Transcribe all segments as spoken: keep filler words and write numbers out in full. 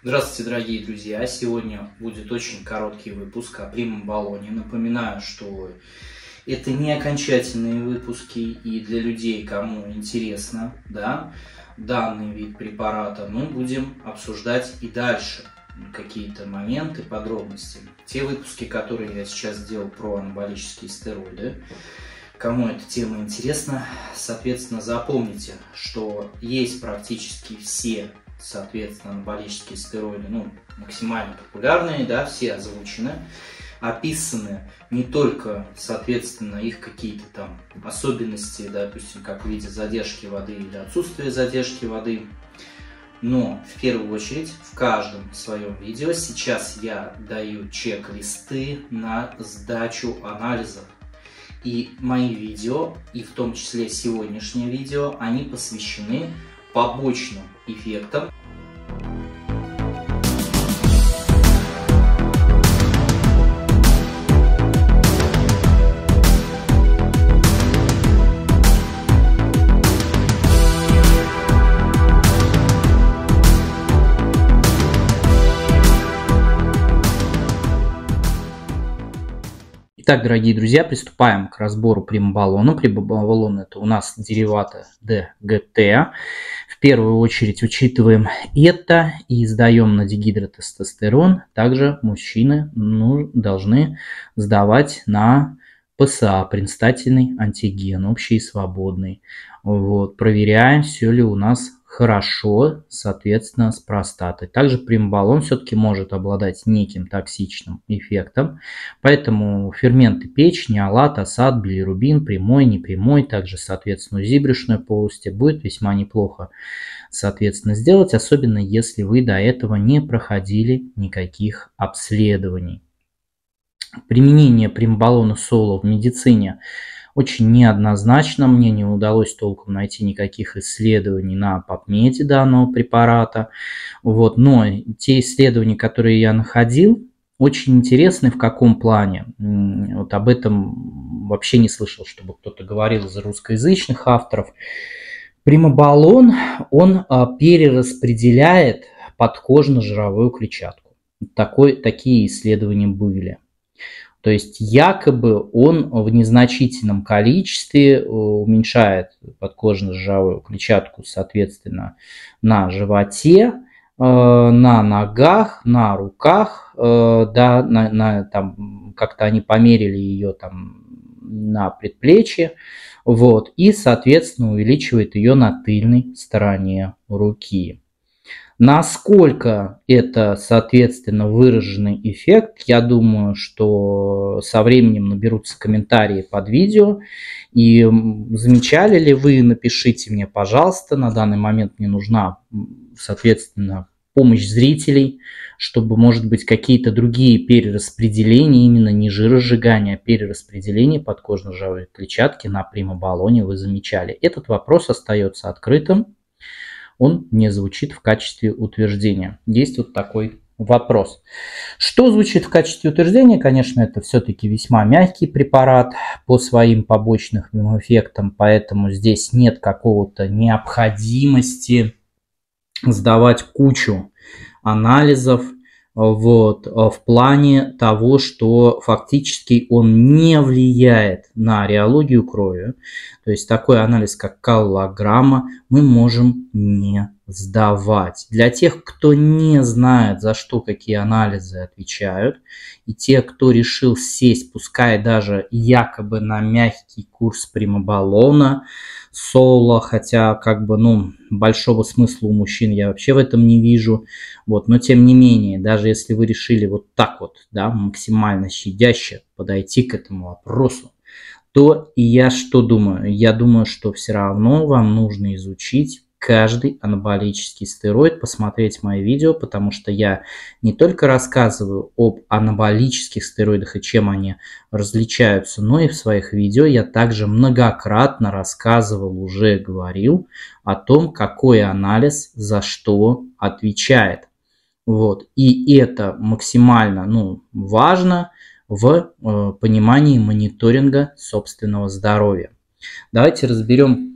Здравствуйте, дорогие друзья! Сегодня будет очень короткий выпуск о примаболоне. Напоминаю, что это не окончательные выпуски, и для людей, кому интересно, да, данный вид препарата, мы будем обсуждать и дальше какие-то моменты, подробности. Те выпуски, которые я сейчас сделал про анаболические стероиды, кому эта тема интересна, соответственно, запомните, что есть практически все, соответственно, анаболические стероиды, ну, максимально популярные, да, все озвучены, описаны не только, соответственно, их какие-то там особенности, допустим, как в виде задержки воды или отсутствия задержки воды, но в первую очередь в каждом своем видео сейчас я даю чек-листы на сдачу анализов. И мои видео, и в том числе сегодняшнее видео, они посвящены побочным эффектам. Итак, дорогие друзья, приступаем к разбору примаболона. Примаболон — это у нас дериваты ди джи ти. В первую очередь учитываем это и сдаем на дигидротестостерон. Также мужчины ну, должны сдавать на пэ эс а, предстательный антиген, общий и свободный. Вот, проверяем, все ли у нас хорошо, соответственно, с простатой. Также примаболон все-таки может обладать неким токсичным эффектом, поэтому ферменты печени, алат, осад, билирубин, прямой, непрямой, также, соответственно, УЗИ брюшной полости будет весьма неплохо, соответственно, сделать, особенно если вы до этого не проходили никаких обследований. Применение примаболона соло в медицине очень неоднозначно, мне не удалось толком найти никаких исследований на пабмеде данного препарата. Вот, но те исследования, которые я находил, очень интересны в каком плане. Вот об этом вообще не слышал, чтобы кто-то говорил из русскоязычных авторов. Примаболон, он перераспределяет подкожно-жировую клетчатку. Такой, такие исследования были. То есть якобы он в незначительном количестве уменьшает подкожно-жировую клетчатку, соответственно, на животе, на ногах, на руках, да, на, на, там, как-то они померили ее там на предплечье, вот, и, соответственно, увеличивает ее на тыльной стороне руки. Насколько это, соответственно, выраженный эффект, я думаю, что со временем наберутся комментарии под видео. И замечали ли вы, напишите мне, пожалуйста. На данный момент мне нужна, соответственно, помощь зрителей, чтобы, может быть, какие-то другие перераспределения, именно не жиросжигание, а перераспределение подкожно-жировой клетчатки на примаболоне вы замечали. Этот вопрос остается открытым. Он не звучит в качестве утверждения. Есть вот такой вопрос. Что звучит в качестве утверждения? Конечно, это все-таки весьма мягкий препарат по своим побочным эффектам, поэтому здесь нет какого-то необходимости сдавать кучу анализов вот, в плане того, что фактически он не влияет на реологию крови. То есть такой анализ, как каллограмма, мы можем не сдавать. Для тех, кто не знает, за что какие анализы отвечают, и те, кто решил сесть, пускай даже якобы на мягкий курс примаболона, соло, хотя как бы, ну, большого смысла у мужчин я вообще в этом не вижу, вот, но тем не менее, даже если вы решили вот так вот, да, максимально щадяще подойти к этому вопросу, то и я что думаю? Я думаю, что все равно вам нужно изучить каждый анаболический стероид, посмотреть мои видео, потому что я не только рассказываю об анаболических стероидах и чем они различаются, но и в своих видео я также многократно рассказывал, уже говорил о том, какой анализ за что отвечает. Вот. И это максимально, ну, важно в э, понимании мониторинга собственного здоровья. Давайте разберем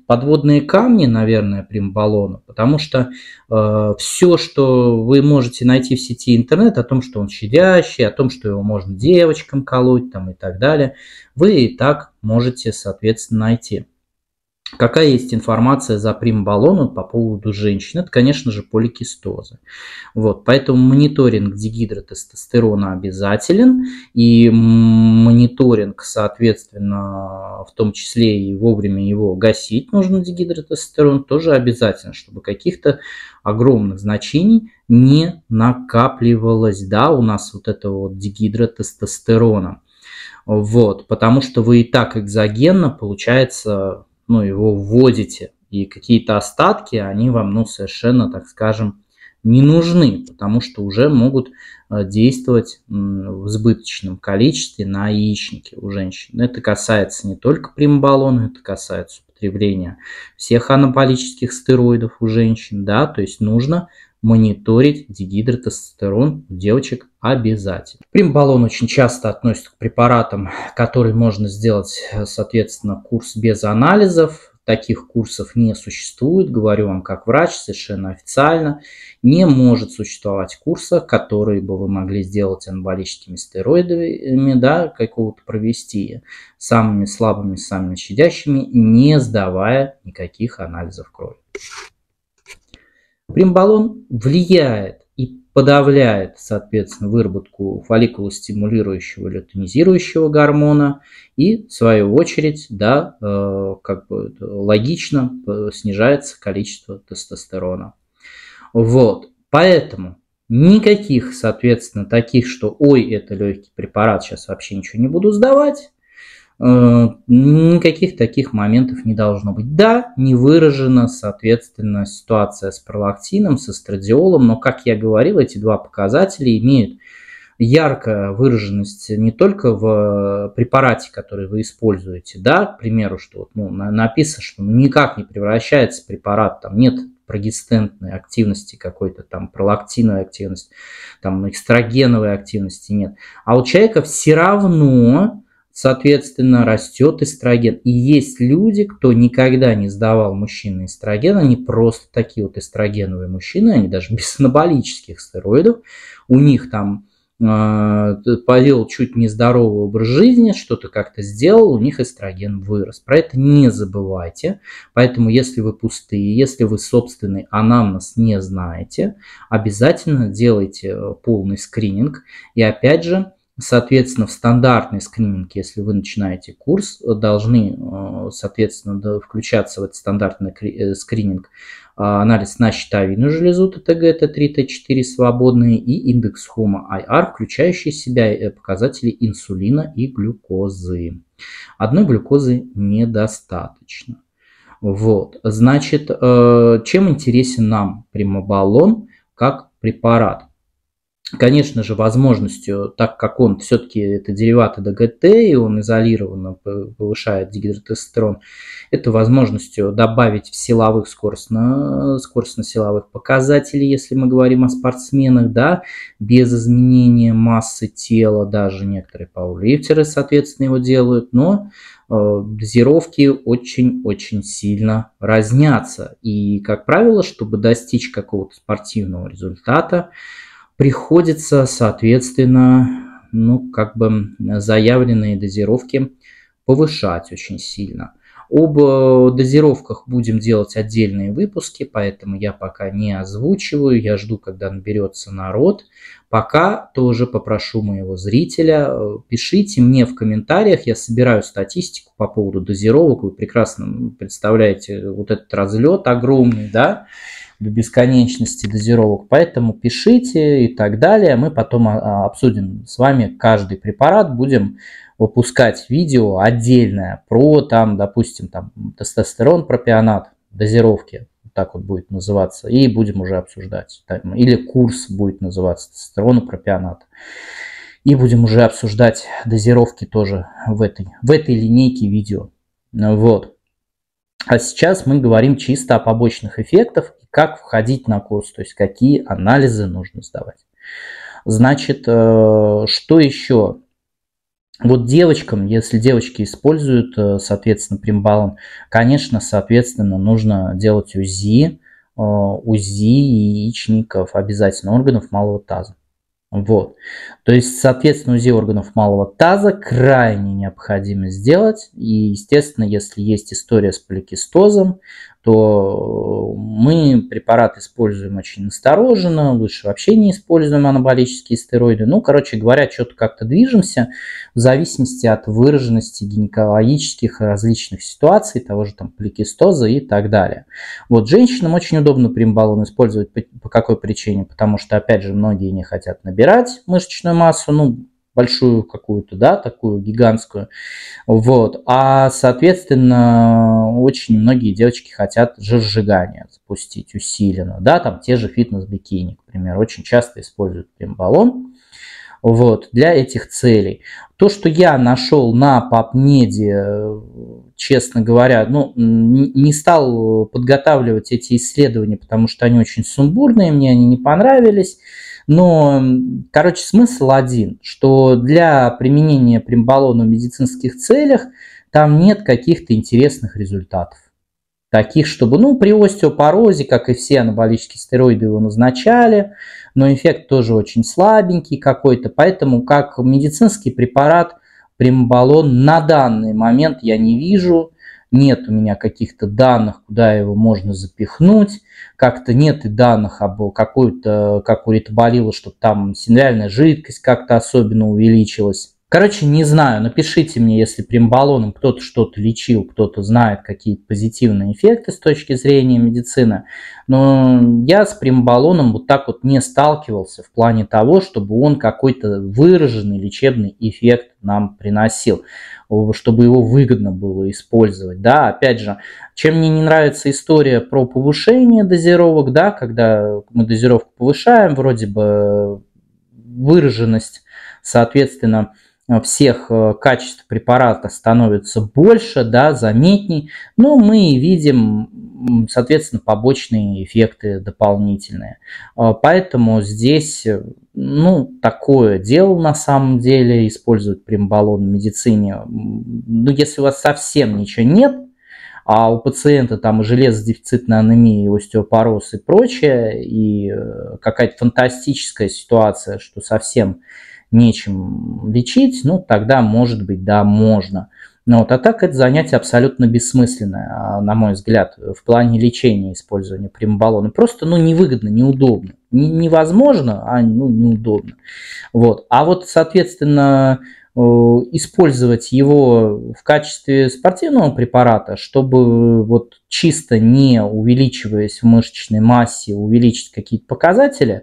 подводные камни, наверное, примбаллона, потому что э, все, что вы можете найти в сети интернет, о том, что он щадящий, о том, что его можно девочкам колоть там, и так далее, вы и так можете, соответственно, найти. Какая есть информация за примбаллоном по поводу женщин? Это, конечно же, поликистозы. Вот, поэтому мониторинг дигидротестостерона обязателен, и мониторинг, соответственно, в том числе и вовремя его гасить нужно, дигидротестостерон, тоже обязательно, чтобы каких-то огромных значений не накапливалось, да, у нас вот этого вот дигидротестостерона. Вот, потому что вы и так экзогенно, получается, ну, его вводите, и какие-то остатки, они вам, ну, совершенно, так скажем, не нужны, потому что уже могут действовать в избыточном количестве на яичнике у женщин. Это касается не только примбаллона, это касается употребления всех анаболических стероидов у женщин, да, то есть нужно мониторить дигидротестостерон у девочек обязательно. Примбаллон очень часто относится к препаратам, которые можно сделать, соответственно, курс без анализов. Таких курсов не существует, говорю вам как врач, совершенно официально. Не может существовать курса, который бы вы могли сделать анаболическими стероидами, да, какого-то провести самыми слабыми, самыми щадящими, не сдавая никаких анализов крови. Примбаллон влияет и подавляет, соответственно, выработку фолликулостимулирующего или тонизирующего гормона и, в свою очередь, да, как бы логично снижается количество тестостерона. Вот, поэтому никаких, соответственно, таких, что ой, это легкий препарат, сейчас вообще ничего не буду сдавать, никаких таких моментов не должно быть. Да, не выражена, соответственно, ситуация с пролактином, с эстрадиолом, но, как я говорил, эти два показателя имеют яркую выраженность не только в препарате, который вы используете, да, к примеру, что вот, ну, написано, что ну, никак не превращается препарат, там нет прогестентной активности какой-то, там пролактиновой активности, там эстрогеновой активности нет, а у человека все равно, соответственно, растет эстроген. И есть люди, кто никогда не сдавал мужчин на эстроген, они просто такие вот эстрогеновые мужчины, они даже без анаболических стероидов, у них там э, повел чуть нездоровый образ жизни, что-то как-то сделал, у них эстроген вырос. Про это не забывайте. Поэтому, если вы пустые, если вы собственный анамнез не знаете, обязательно делайте полный скрининг. И опять же, соответственно, в стандартный скрининг, если вы начинаете курс, должны, соответственно, включаться в этот стандартный скрининг анализ на щитовидную железу тэ тэ гэ, тэ три, тэ четыре свободные и индекс хома-ай ар, включающий в себя показатели инсулина и глюкозы. Одной глюкозы недостаточно. Вот. Значит, чем интересен нам примбаллон как препарат? Конечно же, возможностью, так как он все-таки это дериват дэ гэ тэ, и он изолированно повышает дигидротестостерон, это возможностью добавить в силовых скоростно, скоростно-силовых показателей, если мы говорим о спортсменах, да, без изменения массы тела, даже некоторые пауэрлифтеры, соответственно, его делают, но э, дозировки очень-очень сильно разнятся. И, как правило, чтобы достичь какого-то спортивного результата, приходится, соответственно, ну, как бы заявленные дозировки повышать очень сильно. Об дозировках будем делать отдельные выпуски, поэтому я пока не озвучиваю, я жду, когда наберется народ. Пока тоже попрошу моего зрителя, пишите мне в комментариях, я собираю статистику по поводу дозировок, вы прекрасно представляете вот этот разлет огромный, да, до бесконечности дозировок, поэтому пишите и так далее. Мы потом обсудим с вами каждый препарат, будем выпускать видео отдельное про, там, допустим, там, тестостерон пропионат, дозировки, так вот будет называться, и будем уже обсуждать. Или курс будет называться тестостерона пропионата. И будем уже обсуждать дозировки тоже в этой, в этой линейке видео. Вот. А сейчас мы говорим чисто о побочных эффектах и как входить на курс, то есть какие анализы нужно сдавать. Значит, что еще Вот девочкам, если девочки используют, соответственно, Примбалон, конечно, соответственно, нужно делать УЗИ, УЗИ яичников, обязательно органов малого таза. Вот. То есть, соответственно, УЗИ органов малого таза крайне необходимо сделать. И, естественно, если есть история с поликистозом, то мы препарат используем очень настороженно, лучше вообще не используем анаболические стероиды. Ну, короче говоря, что-то как-то движемся в зависимости от выраженности гинекологических различных ситуаций, того же там поликистоза и так далее. Вот женщинам очень удобно Примбалон использовать. По, по какой причине? Потому что, опять же, многие не хотят набирать мышечную массу, ну, большую какую-то, да, такую гигантскую, вот, а, соответственно, очень многие девочки хотят жиросжигание запустить усиленно, да, там те же фитнес-бикини, к примеру, очень часто используют Примбалон, вот, для этих целей. То, что я нашел на пабмеде, честно говоря, ну, не стал подготавливать эти исследования, потому что они очень сумбурные, мне они не понравились. Но, короче, смысл один, что для применения Примбалона в медицинских целях там нет каких-то интересных результатов. Таких, чтобы, ну, при остеопорозе, как и все анаболические стероиды, его назначали, но эффект тоже очень слабенький какой-то. Поэтому как медицинский препарат Примбалон на данный момент я не вижу. Нет у меня каких-то данных, куда его можно запихнуть. Как-то нет и данных об какой-то, как у ритболила, чтобы там синовиальная жидкость как-то особенно увеличилась. Короче, не знаю, напишите мне, если Примбалоном кто-то что-то лечил, кто-то знает какие-то позитивные эффекты с точки зрения медицины. Но я с Примбалоном вот так вот не сталкивался в плане того, чтобы он какой-то выраженный лечебный эффект нам приносил, чтобы его выгодно было использовать. Да, опять же, чем мне не нравится история про повышение дозировок, да, когда мы дозировку повышаем, вроде бы выраженность, соответственно, всех качеств препарата становится больше, да, заметней, но мы видим, соответственно, побочные эффекты дополнительные. Поэтому здесь, ну, такое дело на самом деле, использовать Примбалон в медицине. Ну, если у вас совсем ничего нет, а у пациента там и железодефицитная анемия, и остеопороз и прочее, и какая-то фантастическая ситуация, что совсем нечем лечить, ну, тогда, может быть, да, можно. Но вот, а так это занятие абсолютно бессмысленное, на мой взгляд, в плане лечения использования Примбалона. Просто, ну, невыгодно, неудобно. Невозможно, а, ну, неудобно. Вот. А вот, соответственно, использовать его в качестве спортивного препарата, чтобы вот чисто не увеличиваясь в мышечной массе, увеличить какие-то показатели,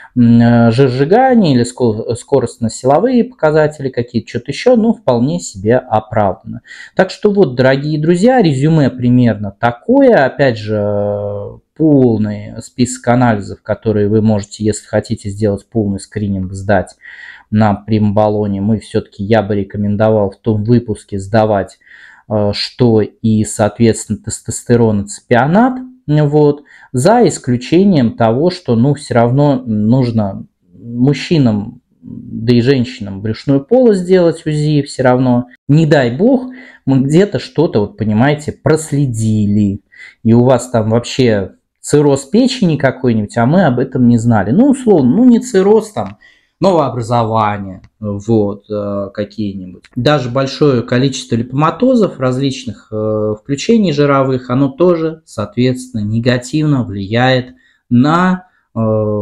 жиросжигание или скоростно-силовые показатели, какие-то что-то еще, ну, вполне себе оправдано. Так что вот, дорогие друзья, резюме примерно такое. Опять же, полный список анализов, которые вы можете, если хотите сделать полный скрининг, сдать на Примбалоне. Мы все-таки, я бы рекомендовал в том выпуске сдавать, что и, соответственно, тестостерон и ципионат. Вот, за исключением того, что, ну, все равно нужно мужчинам, да и женщинам брюшную полость сделать УЗИ все равно. Не дай бог, мы где-то что-то, вот понимаете, проследили, и у вас там вообще цирроз печени какой-нибудь, а мы об этом не знали. Ну, условно, ну, не цирроз там, новообразования, вот, какие-нибудь. Даже большое количество липоматозов, различных э, включений жировых, оно тоже, соответственно, негативно влияет на, э,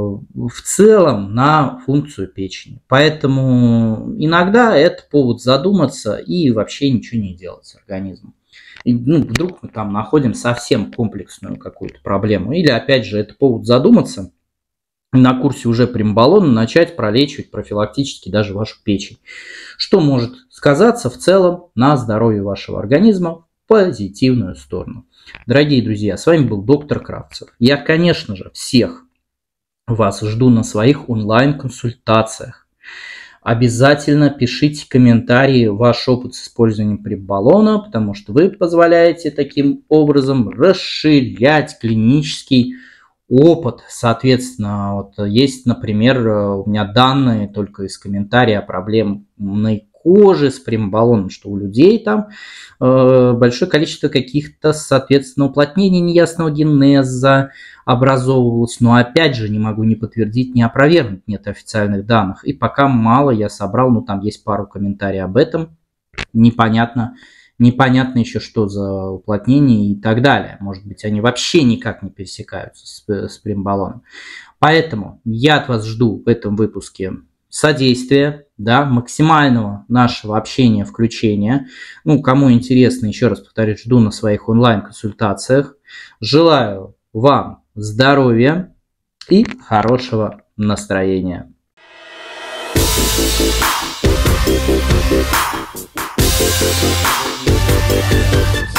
в целом, на функцию печени. Поэтому иногда это повод задуматься и вообще ничего не делать с организмом. И, ну, вдруг мы там находим совсем комплексную какую-то проблему. Или, опять же, это повод задуматься, на курсе уже Примбалона начать пролечивать профилактически даже вашу печень, что может сказаться в целом на здоровье вашего организма в позитивную сторону. Дорогие друзья, с вами был доктор Кравцев. Я, конечно же, всех вас жду на своих онлайн-консультациях. Обязательно пишите комментарии, ваш опыт с использованием Примбалона, потому что вы позволяете таким образом расширять клинический опыт. Соответственно, вот есть, например, у меня данные только из комментария о проблемной похожи с Примбаллоном, что у людей там э, большое количество каких-то, соответственно, уплотнений неясного генеза образовывалось. Но опять же, не могу ни подтвердить, ни опровергнуть, нет официальных данных. И пока мало я собрал, ну там есть пару комментариев об этом, непонятно. Непонятно еще, что за уплотнение и так далее. Может быть, они вообще никак не пересекаются с, с Примбаллоном. Поэтому я от вас жду в этом выпуске содействия, да, максимального нашего общения, включения. Ну, кому интересно, еще раз повторюсь, жду на своих онлайн-консультациях. Желаю вам здоровья и хорошего настроения. We'll be right back.